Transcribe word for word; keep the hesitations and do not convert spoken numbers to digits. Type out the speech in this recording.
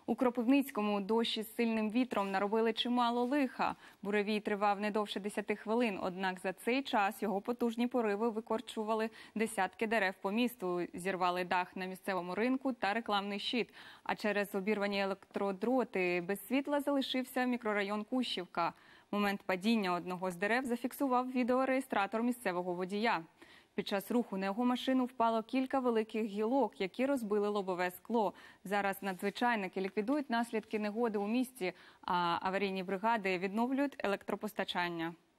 У Кропивницькому дощ із сильним вітром наробили чимало лиха. Буревій тривав не довше десяти хвилин, однак за цей час його потужні пориви викорчували десятки дерев по місту, зірвали дах на місцевому ринку та рекламний щит. А через обірвані електродроти без світла залишився мікрорайон Кущівка. Момент падіння одного з дерев зафіксував відеореєстратор місцевого водія. Під час руху на його машину впало кілька великих гілок, які розбили лобове скло. Зараз надзвичайники ліквідують наслідки негоди у місті, а аварійні бригади відновлюють електропостачання.